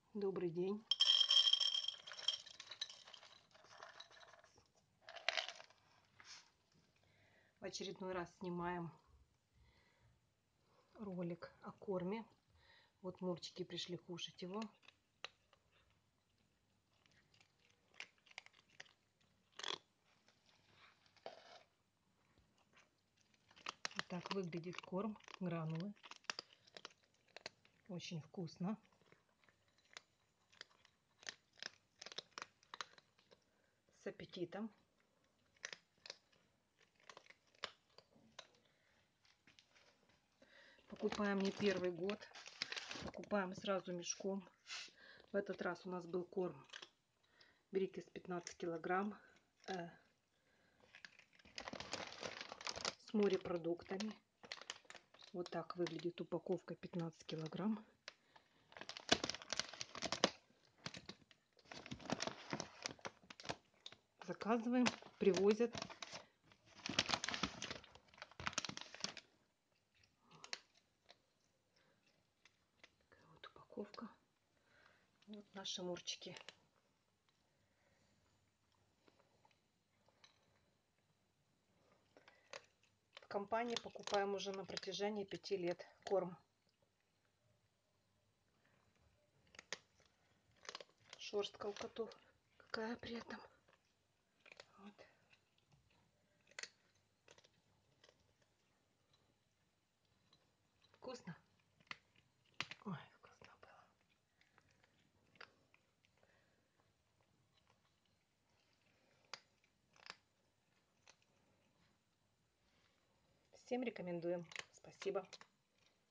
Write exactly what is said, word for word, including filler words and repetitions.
Добрый день. В очередной раз снимаем ролик о корме. Вот мурчики пришли кушать его. Вот так выглядит корм, гранулы. Очень вкусно. С аппетитом. Покупаем не первый год. Покупаем сразу мешком. В этот раз у нас был корм Брикес пятнадцать килограмм э, с морепродуктами. Вот так выглядит упаковка пятнадцать килограмм. Заказываем, привозят. Такая вот упаковка. Вот наши мурчики. В компании покупаем уже на протяжении пяти лет корм. Шерстка у котов какая при этом. Вот. Вкусно? Ой, вкусно было. Всем рекомендуем. Спасибо.